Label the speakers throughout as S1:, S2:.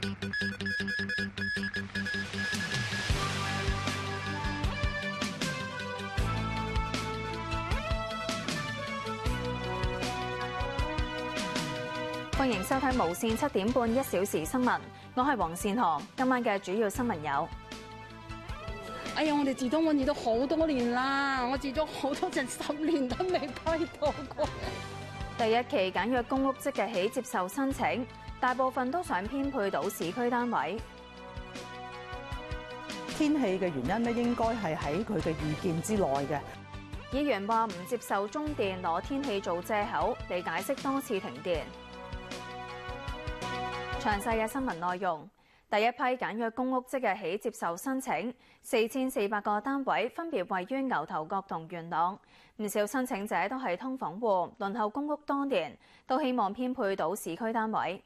S1: 歡迎收睇無線7點半1小時新聞，我係黃善河。今晚嘅主要新聞有：
S2: 哎呀，我哋自通揾咗好多年啦，我住咗好多成10年都未批到過。
S1: 第一期簡約公屋即日起接受申請，大部分都想編配到市區單位。
S3: 天氣嘅原因咧，應該係喺佢嘅意見之內嘅。
S1: 議員話唔接受中電攞天氣做藉口嚟解釋多次停電。詳細嘅新聞內容，第一批簡約公屋即日起接受申請，4400個單位分別位於牛頭角同元朗。唔少申請者都係劏房戶，輪候公屋多年，都希望編配到市區單位。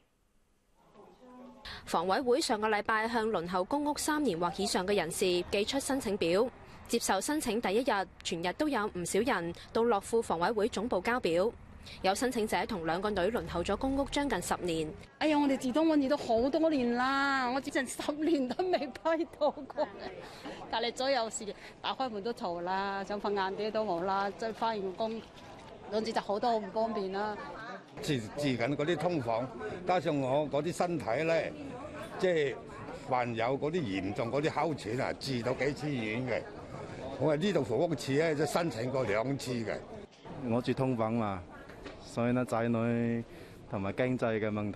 S4: 房委會上個禮拜向輪候公屋3年或以上嘅人士寄出申請表，接受申請第一日，全日都有唔少人到樂富房委會總部交表。有申請者同2個女輪候咗公屋將近10年。
S2: 哎呀，我哋自通揾咗好多年啦，我住成10年都未批到過。隔離左右時打開門都嘈啦，想瞓晏啲都冇啦，即係翻完工，總之就好多好唔方便啦。
S5: 住緊嗰啲劏房，加上我嗰啲身體咧，即係患有嗰啲嚴重嗰啲哮喘啊，住到幾次醫院嘅。我係呢度房屋處咧，就申請過2次嘅。
S6: 我住劏房嘛。所以呢，仔女同埋經濟嘅問題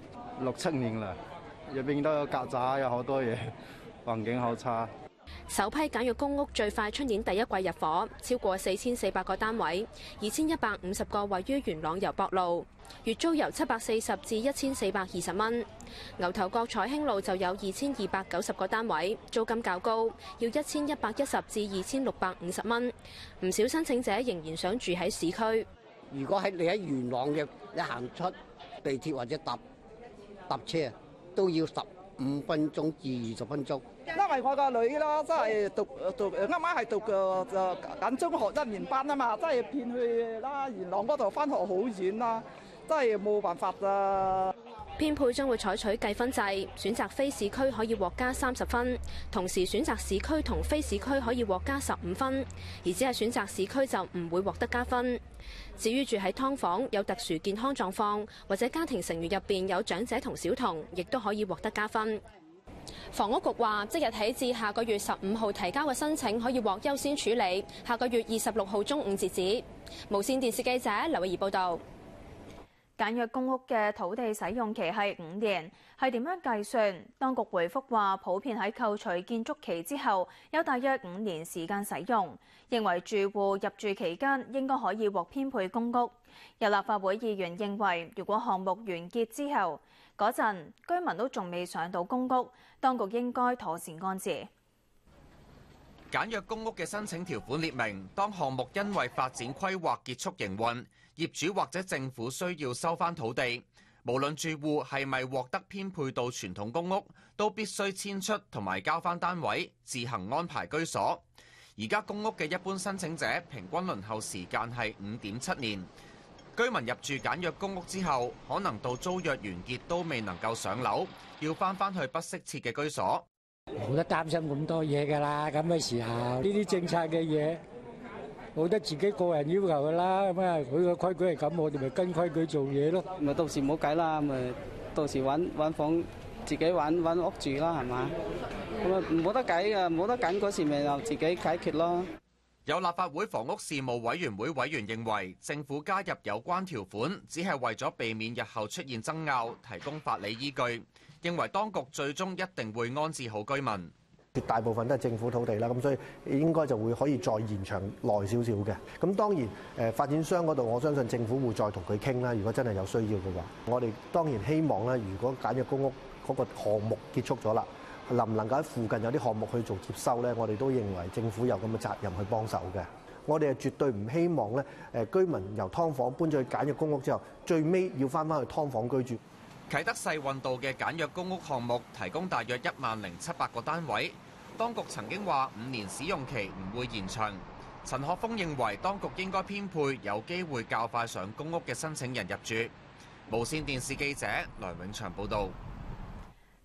S6: ，6、7年啦，入邊都有曱甴，有好多嘢，環境好差。
S4: 首批簡約公屋最快出年第一季入伙，超過4400個單位，2150個位於元朗油博路，月租由740至1420蚊。牛頭角彩興路就有2290個單位，租金較高，要1110至2650蚊。唔少申請者仍然想住喺市區。
S7: 如果你喺元朗嘅，你行出地鐵或者搭車，都要15分鐘至20分鐘。
S3: 因為我個女啦，真係讀啱啱係讀緊中學1年班啊嘛，真係騙去啦元朗嗰度返學好遠啦，真係冇辦法啦。
S4: 編配將會採取計分制，選擇非市區可以獲加30分，同時選擇市區同非市區可以獲加15分，而只係選擇市區就唔會獲得加分。至於住喺劏房、有特殊健康狀況或者家庭成員入邊有長者同小童，亦都可以獲得加分。房屋局話，即日起至下個月15號提交嘅申請可以獲優先處理，下個月26號中午截止。無線電視記者劉慧儀報道。
S1: 簡約公屋嘅土地使用期係5年，係點樣計算？當局回覆話，普遍喺扣除建築期之後，有大約5年時間使用，認為住戶入住期間應該可以獲編配公屋。有立法會議員認為，如果項目完結之後，嗰陣居民都仲未上到公屋，當局應該妥善安置。
S8: 簡約公屋嘅申請條款列明，當項目因為發展規劃結束營運，業主或者政府需要收返土地，無論住戶係咪獲得編配到傳統公屋，都必須遷出同埋交返單位，自行安排居所。而家公屋嘅一般申請者平均輪候時間係5.7年，居民入住簡約公屋之後，可能到租約完結都未能夠上樓，要返去不適切嘅居所。
S9: 冇得擔心咁多嘢㗎啦，咁嘅時候呢啲政策嘅嘢，冇得自己個人要求㗎啦。咁啊，佢個規矩係咁，我哋咪跟規矩做嘢咯。
S10: 咪到時冇計啦，咪到時揾房自己揾屋住啦，係嘛？咁啊冇得計㗎，冇得揀嗰時咪就自己解決咯。
S8: 有立法會房屋事務委員會委員認為，政府加入有關條款，只係為咗避免日後出現爭拗，提供法理依據。認為當局最終一定會安置好居民。
S11: 絕大部分都係政府土地啦，咁所以應該就會可以再延長耐少少嘅。咁當然發展商嗰度，我相信政府會再同佢傾啦。如果真係有需要嘅話，我哋當然希望咧，如果簡約公屋嗰個項目結束咗啦，能唔能夠喺附近有啲項目去做接收咧？我哋都認為政府有咁嘅責任去幫手嘅。我哋係絕對唔希望咧居民由劏房搬咗去簡約公屋之後，最尾要翻去劏房居住。
S8: 啟德世運道嘅簡約公屋項目提供大約10700個單位，當局曾經話5年使用期唔會延長。陳學鋒認為當局應該編配有機會較快上公屋嘅申請人入住。無線電視記者梁永祥報導。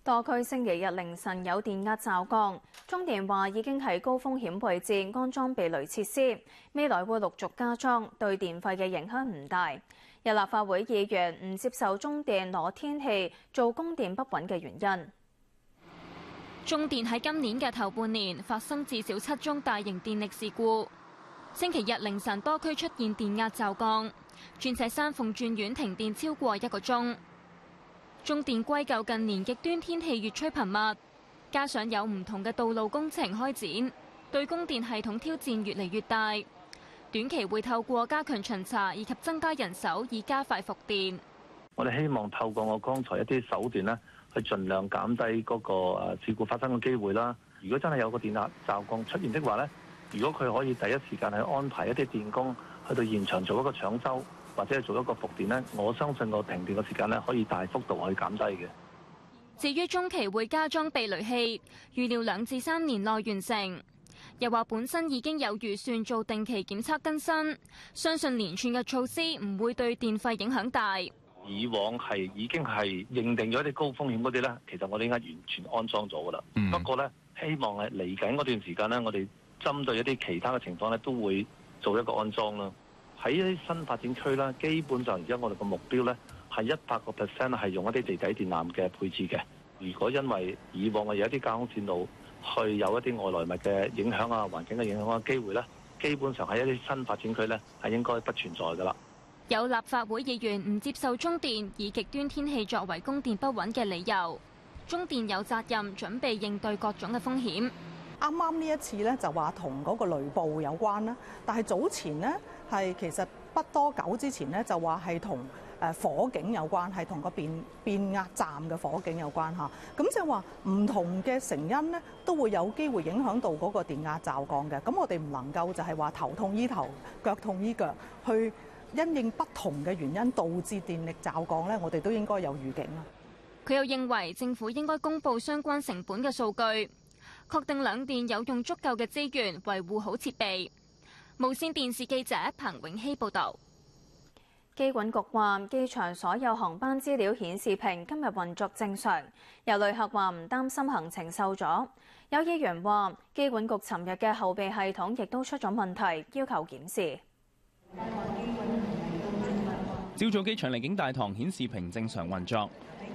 S1: 多區星期日凌晨有電壓驟降，中電話已經喺高風險位置安裝避雷設施，未來會陸續加裝，對電費嘅影響唔大。有立法會議員唔接受中電攞天氣做供電不穩嘅原因。
S12: 中電喺今年嘅頭半年發生至少7宗大型電力事故，星期日凌晨多區出現電壓驟降，鑽石山鳳鑽苑停電超過1個鐘。中電歸咎近年極端天氣越趨頻密，加上有唔同嘅道路工程開展，對供電系統挑戰越嚟越大。短期會透過加強巡查以及增加人手，以加快復電。
S13: 我哋希望透過我剛才一啲手段咧，去盡量減低嗰個事故發生嘅機會啦。如果真係有個電壓驟降出現的話咧，如果佢可以第一時間去安排一啲電工去到現場做一個搶修，或者係做一個復電呢，我相信個停電嘅時間呢可以大幅度去減低嘅。
S12: 至於中期會加裝避雷器，預料2至3年內完成。又話本身已經有預算做定期檢測更新，相信連串嘅措施唔會對電費影響大。
S13: 以往係已經係認定咗啲高風險嗰啲呢，其實我哋應該完全安裝咗噶啦。不過呢，希望係嚟緊嗰段時間呢，我哋針對一啲其他嘅情況呢，都會做一個安裝啦。喺一啲新發展區啦，基本上而家我哋個目標咧係100%係用一啲地底電纜嘅配置嘅。如果因為以往嘅有一啲架空線路去有一啲外來物嘅影響啊、環境嘅影響嘅機會咧，基本上喺一啲新發展區咧係應該不存在㗎啦。
S12: 有立法會議員唔接受中電以極端天氣作為供電不穩嘅理由，中電有責任準備應對各種嘅風險。
S14: 啱啱呢一次咧就話同嗰個雷暴有關啦，但係早前呢，係其實不多久之前呢，就話係同火警有關，係同個變壓站嘅火警有關嚇。咁即係話唔同嘅成因呢，都會有機會影響到嗰個電壓驟降嘅。咁我哋唔能夠就係話頭痛醫頭，腳痛醫腳，去因應不同嘅原因導致電力驟降呢，我哋都應該有預警啦。
S12: 佢又認為政府應該公布相關成本嘅數據，確定兩電有用足夠嘅資源維護好設備。無線電視記者彭永熙報導。
S1: 機管局話，機場所有航班資料顯示屏今日運作正常。有旅客話唔擔心行程受阻。有議員話，機管局尋日嘅後備系統亦都出咗問題，要求檢視。
S15: 朝早機場離境大堂顯示屏正常運作。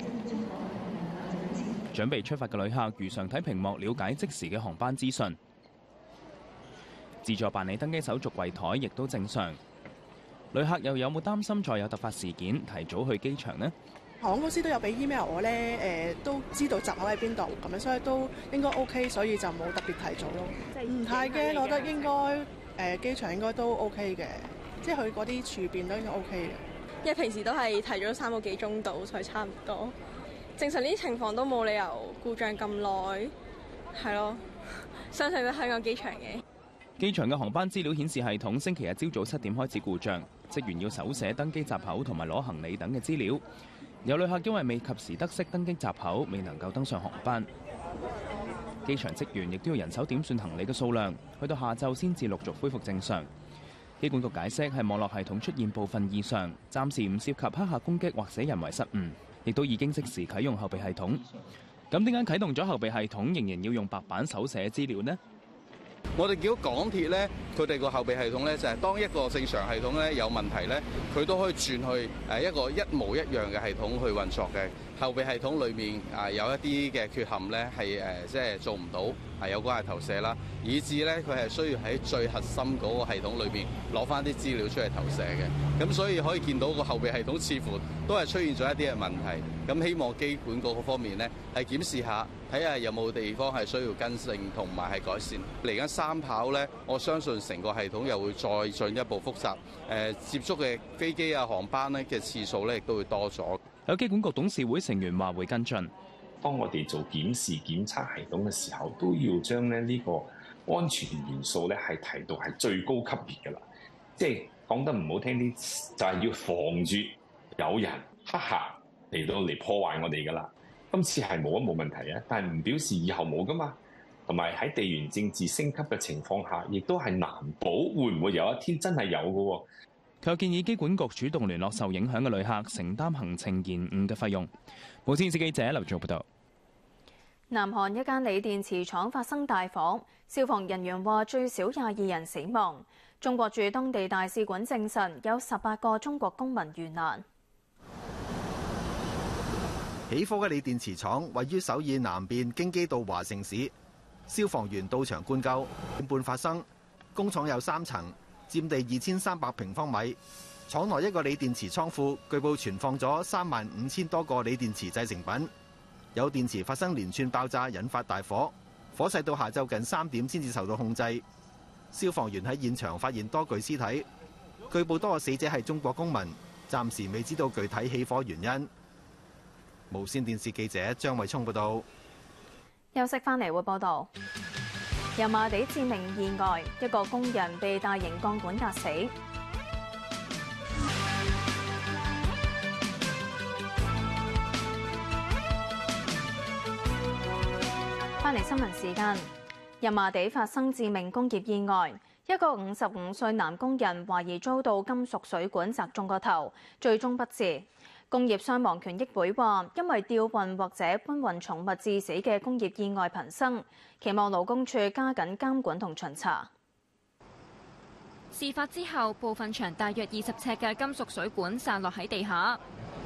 S15: 準備出發嘅旅客如常睇屏幕了解即時嘅航班資訊。自助辦理登機手續櫃台亦都正常。旅客又有冇擔心再有突發事件提早去機場呢？
S16: 航空公司都有俾 email 我咧，都知道閘口喺邊度，咁樣所以都應該 OK，所以就冇特別提早咯。唔太驚，我覺得應該機場應該都 OK 嘅，即係佢嗰啲儲變都應該 OK 嘅。
S17: 因為平時都係提早3個幾鐘到，所以差唔多。正常呢啲情況都冇理由故障咁耐，係咯，相信都香港機場嘅。
S15: 機場嘅航班資料顯示系統星期日朝早7點開始故障，職員要手寫登機閘口同埋攞行李等嘅資料。有旅客因為未及時得悉登機閘口，未能夠登上航班。機場職員亦都要人手點算行李嘅數量，去到下晝先至陸續恢復正常。機管局解釋係網絡系統出現部分異常，暫時唔涉及黑客攻擊或者人為失誤，亦都已經即時啟用後備系統。咁點解啟動咗後備系統仍然要用白板手寫資料呢？
S18: 我哋見到港鐵咧，佢哋個後備系統咧就係當一個正常系統咧有問題咧，佢都可以轉去一個一模一樣嘅系統去運作嘅。後備系統裏面有一啲嘅缺陷咧係即係做唔到有關嘅投射啦，以至咧佢係需要喺最核心嗰個系統裏面攞翻啲資料出嚟投射嘅。咁所以可以見到個後備系統似乎都係出現咗一啲嘅問題。咁希望機管局嗰方面咧係檢視下，睇下有冇地方係需要更新同埋係改善。嚟緊3跑咧，我相信成個系統又會再進一步複雜，接觸嘅飛機啊、航班咧嘅次數咧亦都會多咗。
S15: 有機管局董事會成員話會跟進。
S19: 當我哋做檢視檢測系統嘅時候，都要將呢個安全元素咧係提到係最高級別㗎啦。即係講得唔好聽啲，就係要防住有人黑客嚟破壞我哋㗎啦。今次係冇問題啊，但係唔表示以後冇㗎嘛。同埋喺地緣政治升級嘅情況下，亦都係難保會唔會有一天真係有㗎喎。
S15: 佢又建議機管局主動聯絡受影響嘅旅客，承擔行程延誤嘅費用。無線電視記者劉俊報道。
S1: 南韓一間鋰電池廠發生大火，消防人員話最少22人死亡。中國駐當地大使館證實有18個中國公民遇難。
S20: 起火嘅鋰電池廠位於首爾南邊京畿道華城市，消防員到場灌救。點半發生，工廠有3層，佔地2300平方米。廠內一個鋰電池倉庫據報存放咗35000多個鋰電池製成品。有電池發生連串爆炸，引發大火，火勢到下晝近3點先至受到控制。消防員喺現場發現多具屍體，據報多個死者係中國公民，暫時未知道具體起火原因。無線電視記者張偉聰報道。
S1: 休息返嚟會報道，油麻地致命意外，一個工人被大型鋼管壓死。返嚟新聞時間，油麻地發生致命工業意外，一個55歲男工人懷疑遭到金屬水管砸中個頭，最終不治。工業傷亡權益會話，因為吊運或者搬運重物致死嘅工業意外頻生，期望勞工處加緊監管同巡查。
S12: 事發之後，部分長大約20尺嘅金屬水管散落喺地下，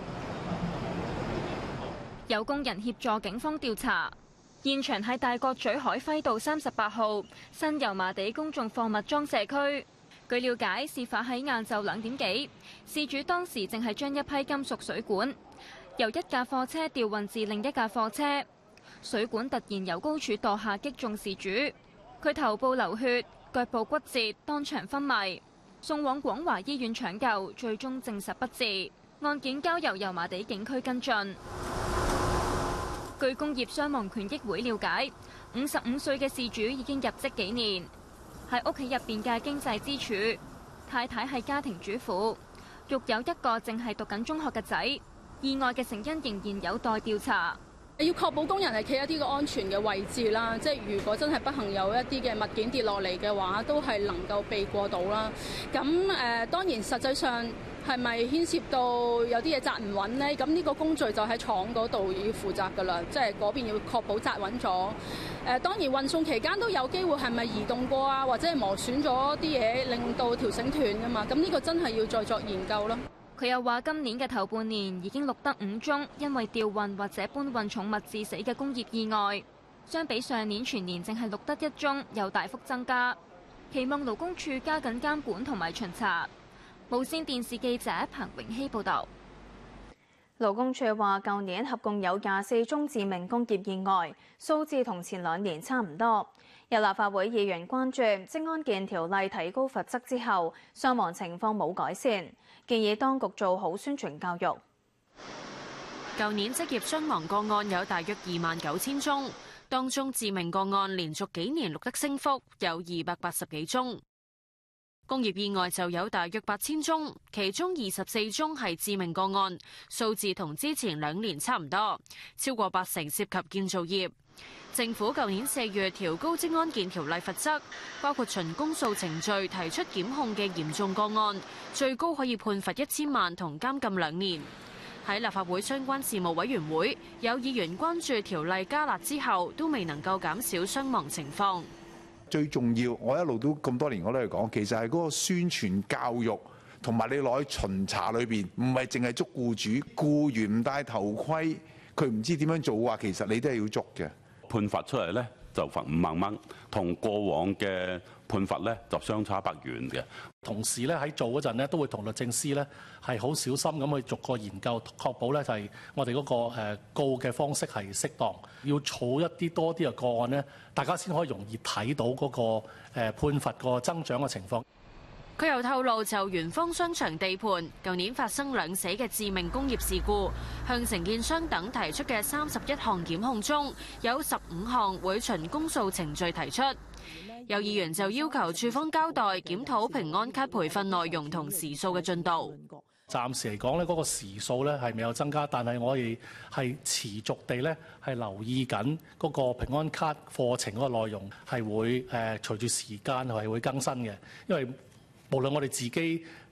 S12: 有工人協助警方調查。現場喺大角咀海輝道38號新油麻地公眾貨物裝卸區。據了解，事發喺晏晝2點幾，事主當時正係將一批金屬水管由一架貨車調運至另一架貨車，水管突然由高處墮下擊中事主，佢頭部流血，腳部骨折，當場昏迷，送往廣華醫院搶救，最終證實不治。案件交由油麻地警區跟進。據工業傷亡權益會了解，55歲嘅事主已經入職幾年，喺屋企入邊嘅經濟支柱。太太係家庭主婦，育有一個正係讀緊中學嘅仔。意外嘅成因仍然有待調查。
S2: 要確保工人係企一啲個安全嘅位置啦，即係如果真係不幸有一啲嘅物件跌落嚟嘅話，都係能夠避過到啦。咁當然實際上係咪牽涉到有啲嘢紮唔穩呢？咁呢個工序就喺廠嗰度要負責㗎啦，即係嗰邊要確保紮穩咗。當然運送期間都有機會係咪移動過啊，或者係磨損咗啲嘢，令到條繩斷㗎嘛。咁呢個真係要再作研究咯。
S12: 佢又話：今年嘅頭半年已經錄得5宗因為吊運或者搬運重物致死嘅工業意外，相比上年全年淨係錄得1宗，有大幅增加。期望勞工處加緊監管同埋巡查。無線電視記者彭永熙報導。
S1: 勞工處話，舊年合共有24宗致命工業意外，數字同前2年差唔多。有立法會議員關注職安健條例提高罰則之後，傷亡情況冇改善，建議當局做好宣傳教育。
S21: 舊年職業傷亡個案有大約29000宗，當中致命個案連續幾年錄得升幅，有280幾宗。工業意外就有大約8000宗，其中24宗係致命個案，數字同之前2年差唔多，超過80%涉及建造業。政府舊年4月調高職安健條例罰則，包括循公訴程序提出檢控嘅嚴重個案，最高可以判罰1000萬同監禁2年。喺立法會相關事務委員會，有議員關注條例加辣之後都未能夠減少傷亡情況。
S22: 最重要，我一路都咁多年我都係講，其實係嗰個宣傳教育同埋你攞去巡查裏邊，唔係淨係捉僱主，僱員唔戴頭盔，佢唔知點樣做嘅話，其實你都係要捉嘅。
S23: 判罰出嚟咧就罰5萬蚊，同過往嘅判罰咧就相差不遠嘅。
S24: 同時咧喺做嗰陣咧，都會同律政司咧係好小心咁去逐個研究，確保咧就係我哋嗰個告嘅方式係適當。要儲一啲多啲嘅個案咧，大家先可以容易睇到嗰個判罰個增長嘅情況。
S21: 佢又透露，就元芳商場地盤舊年發生2死嘅致命工業事故，向承建商等提出嘅31項檢控中，有15項會循公訴程序提出。有議員就要求處方交代檢討平安卡培訓內容同時數嘅進度。
S24: 暫時嚟講咧，嗰個時數咧係未有增加，但係我哋係持續地咧係留意緊嗰個平安卡課程嗰個內容係會隨住時間係會更新嘅，因為無論我哋自己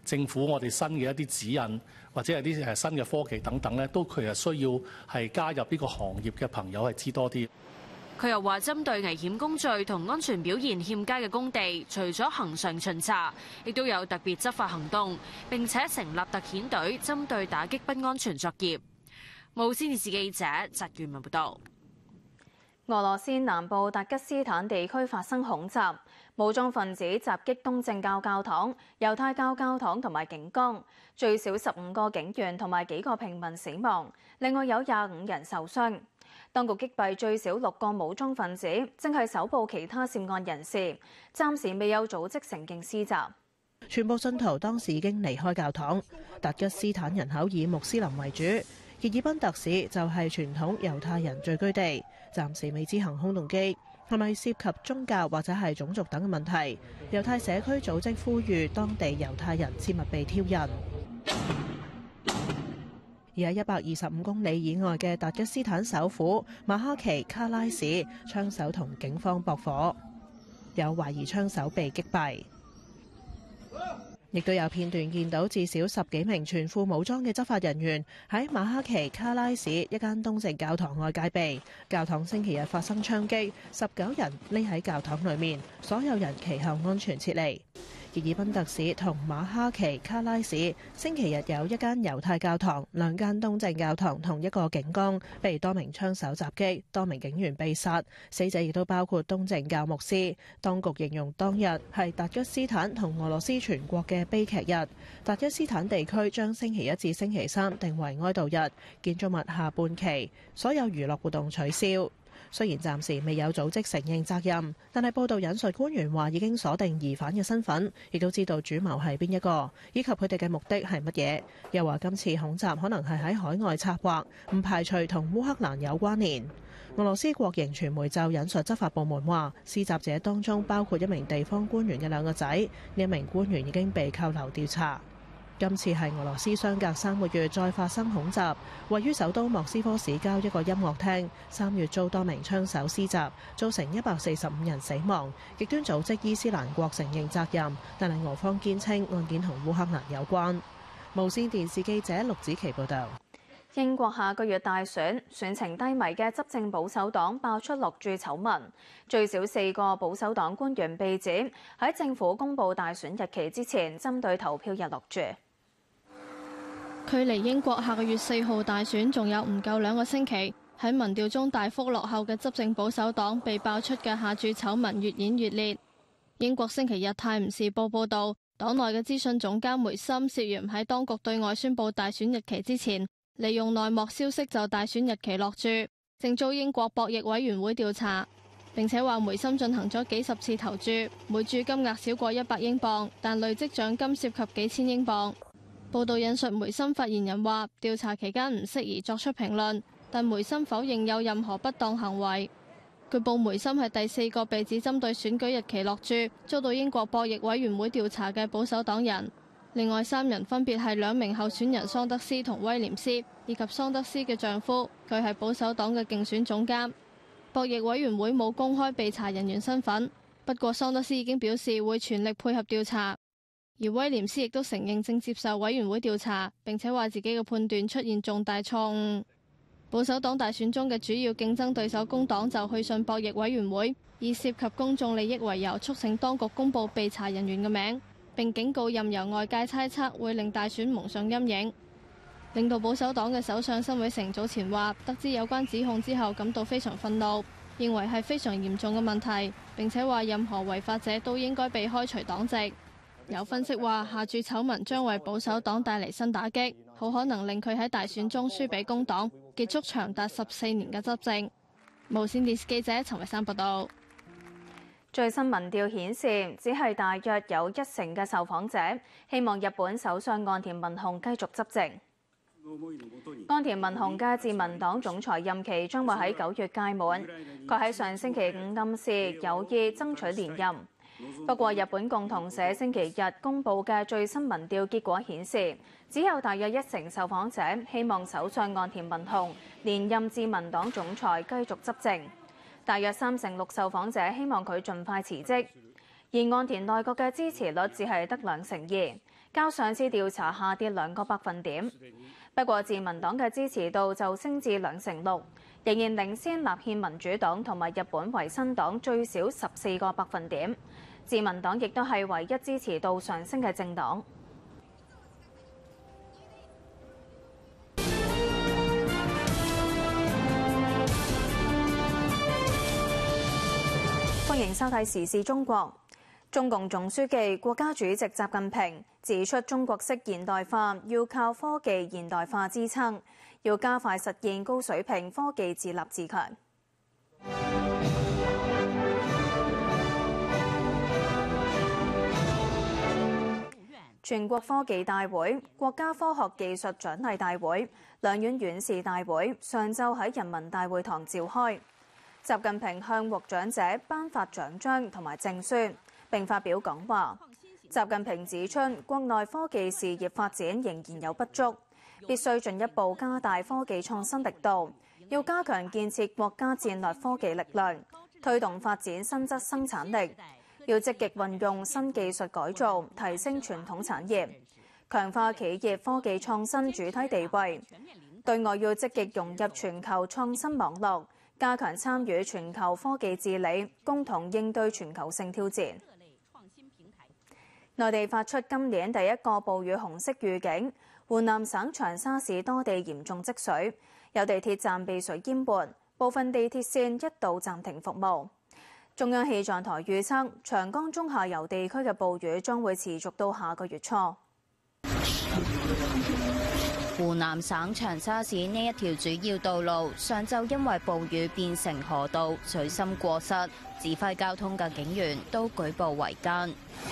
S24: 政府我哋新嘅一啲指引或者係啲新嘅科技等等咧，都佢係需要係加入呢個行業嘅朋友係知多啲。
S21: 佢又話，針對危險工序同安全表現欠佳嘅工地，除咗恆常巡查，亦都有特別執法行動，並且成立特遣隊，針對打擊不安全作業。無線電視記者翟元文報道。
S1: 俄羅斯南部達吉斯坦地區發生恐襲，武裝分子襲擊東正教教堂、猶太教教堂同埋警崗，最少15個警員同埋幾個平民死亡，另外有25人受傷。當局擊斃最少6個武裝分子，正係搜捕其他涉案人士，暫時未有組織承認施襲。
S3: 全部信徒當時已經離開教堂。達吉斯坦人口以穆斯林為主，傑爾賓特市就係傳統猶太人聚居地，暫時未知行兇動機係咪涉及宗教或者係種族等嘅問題。猶太社區組織呼籲當地猶太人切勿被挑釁。而喺125公里以外嘅達吉斯坦首府馬哈奇卡拉市，槍手同警方駁火，有懷疑槍手被擊斃。亦都有片段見到至少10幾名全副武裝嘅執法人員喺馬哈奇卡拉市一間東正教堂外戒備。教堂星期日發生槍擊，19人匿喺教堂裏面，所有人其後安全撤離。傑爾賓特市同馬哈奇卡拉市星期日有一間猶太教堂、2間東正教堂同一個警崗被多名槍手襲擊，多名警員被殺，死者亦都包括東正教牧師。當局形容當日係達吉斯坦同俄羅斯全國嘅悲劇日。達吉斯坦地區將星期一至星期三定為哀悼日，建築物下半旗，所有娛樂活動取消。雖然暫時未有組織承認責任，但係報道引述官員話已經鎖定疑犯嘅身份，亦都知道主謀係邊一個，以及佢哋嘅目的係乜嘢。又話今次恐襲可能係喺海外策劃，唔排除同烏克蘭有關聯。俄羅斯國營傳媒就引述執法部門話，施襲者當中包括一名地方官員嘅2個仔，呢一名官員已經被扣留調查。今次係俄羅斯相隔3個月再發生恐襲，位於首都莫斯科市郊一個音樂廳，3月遭多名槍手施襲，造成145人死亡。極端組織伊斯蘭國承認責任，但係俄方堅稱案件同烏克蘭有關。無線電視記者陸子琪報導。
S1: 英國下個月大選，選情低迷嘅執政保守黨爆出落注醜聞，最少4個保守黨官員被指喺政府公布大選日期之前，針對投票日落注。
S5: 距離英國下個月4號大選仲有唔夠2個星期，喺民調中大幅落後嘅執政保守黨被爆出嘅下注醜聞越演越烈。英國星期日泰晤士報報導，黨內嘅資訊總監梅森涉嫌喺當局對外宣布大選日期之前，利用內幕消息就大選日期落注，正遭英國博弈委員會調查。並且話梅森進行咗幾十次投注，每注金額少過100英鎊，但累積獎金涉及幾千英鎊。報道引述梅森發言人話，調查期間唔適宜作出評論，但梅森否認有任何不當行為。據報梅森係第4個被指針對選舉日期落注，遭到英國博弈委員會調查嘅保守黨人。另外3人分別係2名候選人桑德斯同威廉斯，以及桑德斯嘅丈夫，佢係保守黨嘅競選總監。博弈委員會冇公開被查人員身份，不過桑德斯已經表示會全力配合調查。而威廉斯亦都承認正接受委員會調查，並且話自己嘅判斷出現重大錯誤。保守黨大選中嘅主要競爭對手工黨就去信博弈委員會，以涉及公眾利益為由，促請當局公佈被查人員嘅名，並警告任由外界猜測會令大選蒙上陰影。領導保守黨嘅首相辛偉誠早前話，得知有關指控之後感到非常憤怒，認為係非常嚴重嘅問題，並且話任何違法者都應該被開除黨籍。有分析話，下注醜聞將為保守黨帶嚟新打擊，好可能令佢喺大選中輸俾工黨，結束長達14年嘅執政。無線電視記者陳慧珊報道。
S1: 最新民調顯示，只係大約有1成嘅受訪者希望日本首相岸田文雄繼續執政。岸田文雄嘅自民黨總裁任期將會喺9月屆滿，佢喺上星期5暗示有意爭取連任。不過，日本共同社星期日公佈嘅最新民調結果顯示，只有大約1成受訪者希望首相岸田文雄連任自民黨總裁繼續執政，大約3成6受訪者希望佢盡快辭職。而岸田內閣嘅支持率只係得2成2， 較上次調查下跌2個百分點。不過自民黨嘅支持度就升至6%，仍然領先立憲民主黨同埋日本維新黨最少14個百分點。自民黨亦都係唯一支持度上升嘅政黨。歡迎收睇《時事中國》。中共總書記、國家主席習近平指出，中國式現代化要靠科技現代化支撐，要加快實現高水平科技自立自強。全國科技大會、國家科學技術獎勵大會、兩院院士大會上晝喺人民大會堂召開。習近平向獲獎者頒發獎章同埋證書，並發表講話。習近平指出，國內科技事業發展仍然有不足，必須進一步加大科技創新力度，要加強建設國家戰略科技力量，推動發展新質生產力，要積極運用新技術改造，提升傳統產業，強化企業科技創新主體地位。對外要積極融入全球創新網絡，加強參與全球科技治理，共同應對全球性挑戰。內地發出今年第一個暴雨紅色預警，湖南省長沙市多地嚴重積水，有地鐵站被水淹沒，部分地鐵線一度暫停服務。中央氣象台預測，長江中下游地區嘅暴雨將會持續到下個月初。
S4: 湖南省長沙市呢一條主要道路上晝因為暴雨變成河道，水深過膝，指揮交通嘅警員都舉步維艱。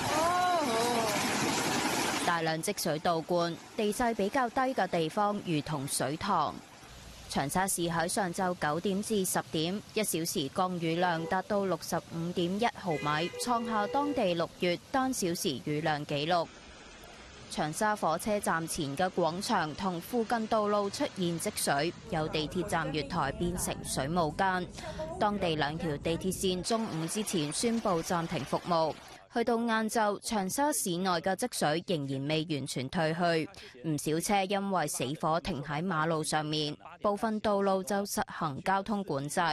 S4: 大量積水倒灌，地勢比較低嘅地方如同水塘。長沙市喺上晝9點至10點，1小時降雨量達到65.1毫米，創下當地6月單小時雨量紀錄。長沙火車站前嘅廣場同附近道路出現積水，有地鐵站月台變成水霧間。當地2條地鐵線中午之前宣布暫停服務。去到晏晝，長沙市內嘅積水仍然未完全退去，唔少車因為死火停喺馬路上面，部分道路就實行交通管制。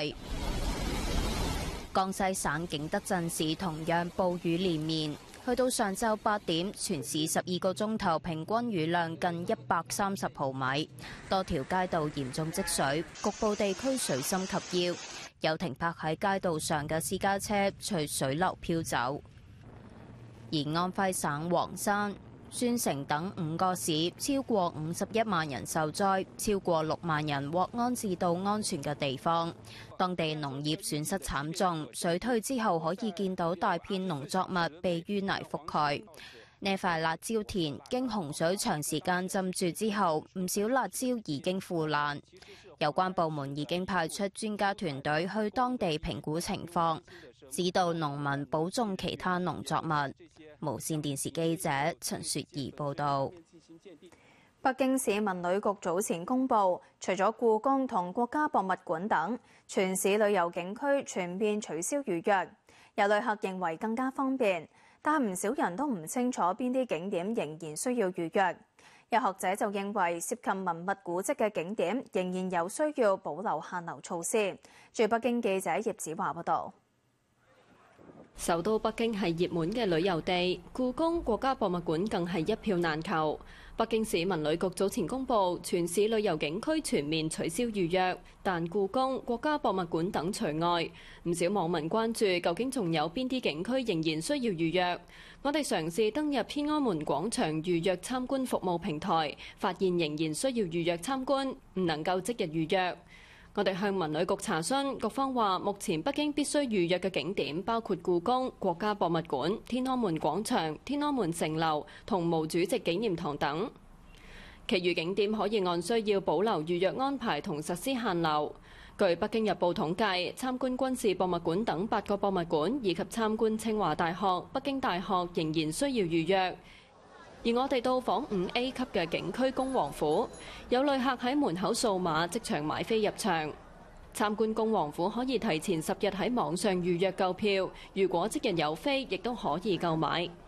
S4: 江西省景德鎮市同樣暴雨連綿。去到上晝8點，全市12個鐘頭平均雨量近130毫米，多條街道嚴重積水，局部地區水深及腰，有停泊喺街道上嘅私家車隨水流飄走。而安徽省黃山、宣城等5個市超過51萬人受災，超過6萬人獲安置到安全嘅地方。當地農業損失慘重，水退之後可以見到大片農作物被淤泥覆蓋。呢塊辣椒田經洪水長時間浸住之後，唔少辣椒已經腐爛。有關部門已經派出專家團隊去當地評估情況，指導農民保種其他農作物。無線電視記者陳雪兒報導。
S1: 北京市文旅局早前公布，除咗故宮同國家博物館等，全市旅遊景區全面取消預約。有旅客認為更加方便，但唔少人都唔清楚邊啲景點仍然需要預約。有學者就認為，涉及文物古蹟嘅景點仍然有需要保留限流措施。駐北京記者葉子華報導。
S6: 首都北京係熱門嘅旅遊地，故宮、國家博物館更係一票難求。北京市文旅局早前公布，全市旅遊景區全面取消預約，但故宮、國家博物館等除外。唔少網民關注，究竟仲有邊啲景區仍然需要預約？我哋嘗試登入天安門廣場預約參觀服務平台，發現仍然需要預約參觀，唔能夠即日預約。我哋向文旅局查詢，局方話目前北京必須預約嘅景點包括故宮、國家博物館、天安門廣場、天安門城樓同毛主席紀念堂等。其餘景點可以按需要保留預約安排同實施限流。據北京日報統計，參觀軍事博物館等8個博物館以及參觀清華大學、北京大學仍然需要預約。而我哋到訪5A 級嘅景區恭王府，有旅客喺門口掃碼即場買飛入場。參觀恭王府可以提前10日喺網上預約購票，如果即日有飛，亦都可以購買。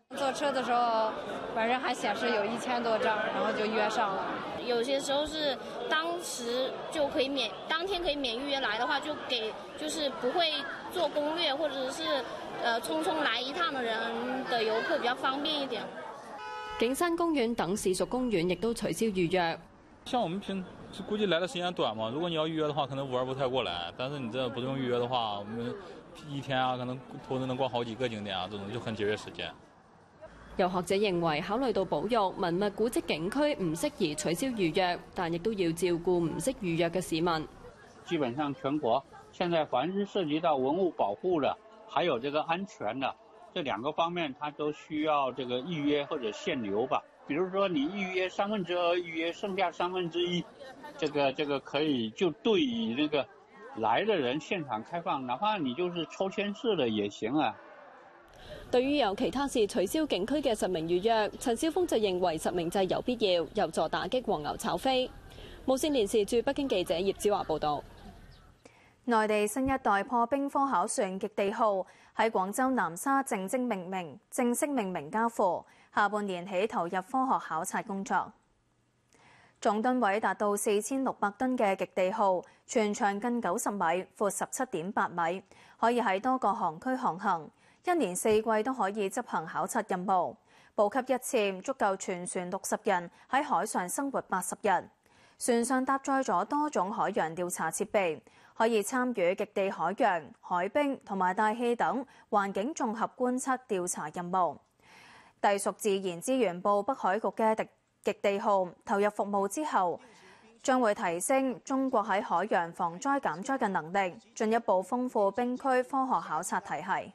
S7: 坐車的時候，反正還顯示有1000多張，然後就約上了。
S9: 有些時候是當時就可以當天可以免預約來的話，就是不會做攻略或者是匆匆來一趟的人的遊客比較方便一點。
S6: 景山公園等市屬公園亦都取消預約。
S10: 像我們估計來的時間短嘛，如果你要預約的話，可能玩不太過來。但是你這不用預約的話，我們一天啊，可能或者能逛好幾個景點啊，這種就很節約時間。
S6: 有學者認為，考慮到保育文物古蹟景區唔適宜取消預約，但亦都要照顧唔識預約嘅市民。
S11: 基本上全國現在凡是涉及到文物保護的，還有這個安全的，這兩個方面，它都需要這個預約或者限流吧。比如說你預約2/3預約，剩下1/3，這個可以就對於那個來的人現場開放，哪怕你就是抽籤式的也行啊。
S6: 對於有其他市取消景區嘅實名預約，陳肇峰就認為實名制有必要，有助打擊黃牛炒飛。無線電視駐北京記者葉子華報導。
S1: 內地新一代破冰科考船極地號喺廣州南沙正式命名交付，下半年起投入科學考察工作。總噸位達到4600噸嘅極地號，全長近90米，闊17.8米，可以喺多個航區航行。1年4季都可以執行考察任務，補給一次足夠全船60人喺海上生活80日。船上搭載咗多種海洋調查設備，可以參與極地海洋、海冰同埋大氣等環境綜合觀測調查任務。隸屬自然資源部北海局嘅極地號投入服務之後，將會提升中國喺海洋防災減災嘅能力，進一步豐富冰區科學考察體系。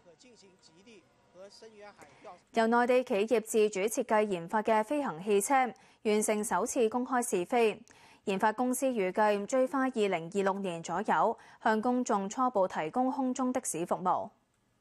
S1: 由內地企業自主設計研發嘅飛行汽車完成首次公開試飛，研發公司預計最快2026年左右向公眾初步提供空中的士服務。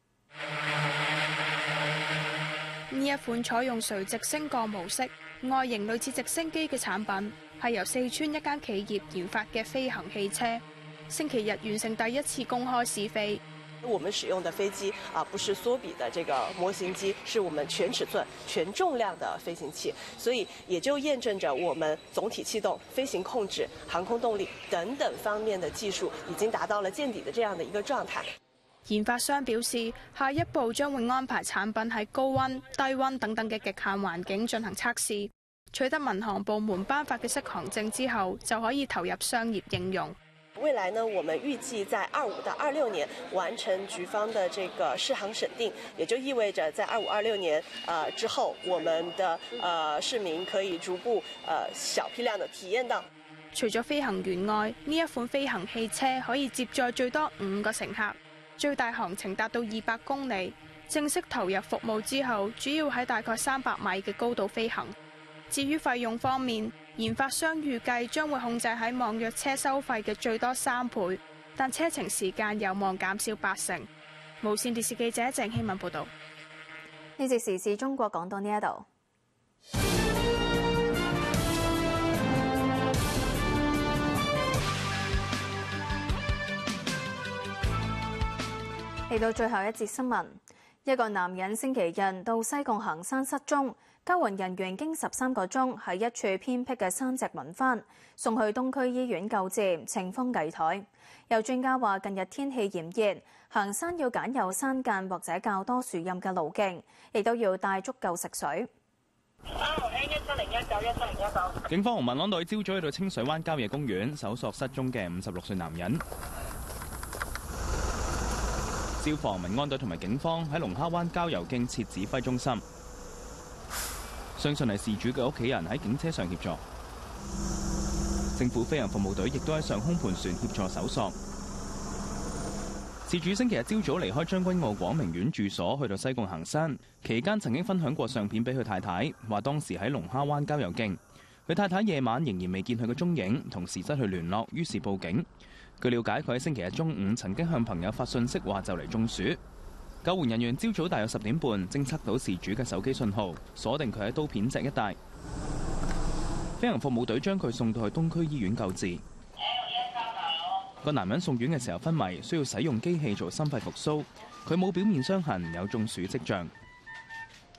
S25: 呢一款採用垂直升降模式、外形類似直升機嘅產品，係由四川一間企業研發嘅飛行汽車，星期日完成第一次公開試飛。
S26: 我們使用的飛機不是縮比的這個模型機，是我們全尺寸、全重量的飛行器，所以也就驗證着我們總體氣動、飛行控制、航空動力等等方面的技術已經達到了見底的這樣的一個狀態。
S25: 研發商表示，下一步將會安排產品喺高溫、低溫等等嘅極限環境進行測試，取得民航部門頒發嘅適航證之後，就可以投入商業應用。
S26: 未來呢，我們預計在25到26年完成局方的這個試航審定，也就意味着在25、26年之後，我們的市民可以逐步小批量的體驗到。
S25: 除咗飛行員外，呢一款飛行汽車可以接載最多5個乘客，最大航程達到200公里。正式投入服務之後，主要喺大概300米嘅高度飛行。至於費用方面，研發商預計將會控制喺網約車收費嘅最多3倍，但車程時間有望減少80%。無線電視記者鄭希文報導。
S1: 呢節時事中國講到呢一度。嚟到最後一節新聞，一個男人星期日到西貢行山失蹤。救援人員經13個鐘喺一處偏僻嘅山脊揾返，送去東區醫院救治，情況危殆。有專家話，近日天氣炎熱，行山要揀有山間或者較多樹蔭嘅路徑，亦都要帶足夠食水。
S15: 警方同民安隊朝早去到清水灣郊野公園搜索失蹤嘅56歲男人。消防、民安隊同埋警方喺龍蝦灣郊遊徑設指揮中心。相信係事主嘅屋企人喺警車上協助，政府飛行服務隊亦都喺上空盤旋協助搜索。事主星期日朝早離開將軍澳廣明苑住所，去到西貢行山，期間曾經分享過相片俾佢太太，話當時喺龍蝦灣郊遊徑，佢太太夜晚仍然未見佢嘅蹤影，同時失去聯絡，於是報警。據了解，佢喺星期日中午曾經向朋友發信息話就嚟中暑。救援人員朝早大約10點半偵測到事主嘅手機信號，鎖定佢喺刀片脊一帶。飛行服務隊將佢送到去東區醫院救治。個男人送院嘅時候昏迷，需要使用機器做心肺復甦。佢冇表面傷痕，有中暑跡象。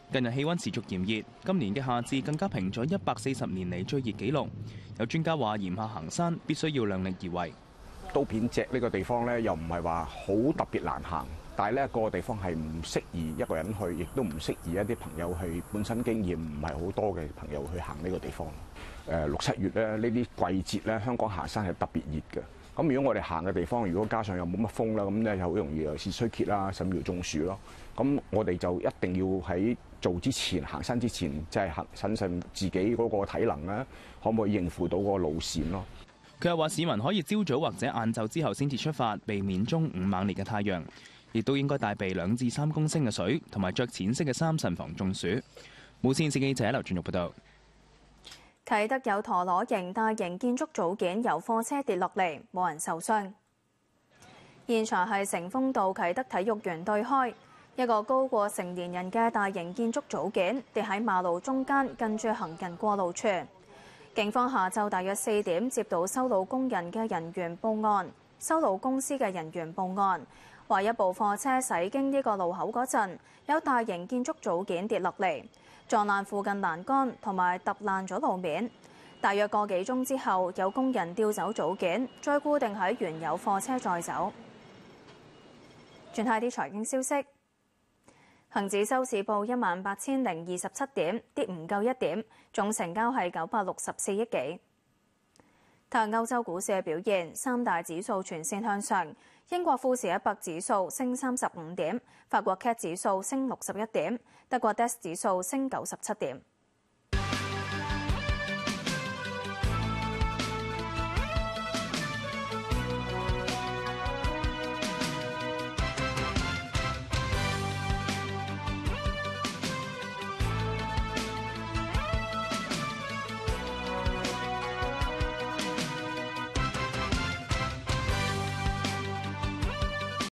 S15: 近日氣温持續炎熱，今年嘅夏至更加平咗140年嚟最熱紀錄。有專家話，炎夏行山必須要量力而為。
S8: 刀片脊呢個地方咧，又唔係話好特別難行，但係呢個地方係唔適宜一個人去，亦都唔適宜一啲朋友去，本身經驗唔係好多嘅朋友去行呢個地方。6、7月咧呢啲季節咧，香港行山係特別熱嘅。咁如果我哋行嘅地方，如果加上又冇乜風啦，咁咧就好容易有時衰竭啦，甚至乎中暑咯。咁我哋就一定要喺做之前行山之前，即係審慎自己嗰個體能咧，可唔可以應付到嗰個路線咯？
S15: 佢又話：市民可以朝早或者晏晝之後先至出發，避免中午猛烈嘅太陽，亦都應該帶備2至3公升嘅水，同埋着淺色嘅衫慎防中暑。無線記者劉俊玉報道。
S1: 啟德有陀螺形大型建築組件由貨車跌落嚟，冇人受傷。現場係成豐道啟德體育園對開，一個高過成年人嘅大型建築組件跌喺馬路中間，近住行人過路處。警方下晝大約4點接到修路工人嘅人員報案，修路公司嘅人員報案，話一部貨車駛經呢個路口嗰陣，有大型建築組件跌落嚟，撞爛附近欄杆同埋揼爛咗路面。大約個幾鐘之後，有工人調走組件，再固定喺原有貨車載走。轉睇啲財經消息，恒指收市報18027點，跌唔夠1點，總成交係964億幾。睇歐洲股市嘅表現，三大指數全線向上。英國富時100指數升35點，法國 CAC 指數升61點，德國 DAX 指數升97點。